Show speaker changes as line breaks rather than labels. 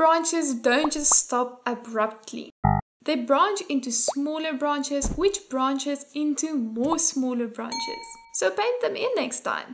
branches don't just stop abruptly. They branch into smaller branches, which branches into more smaller branches. So paint them in next time.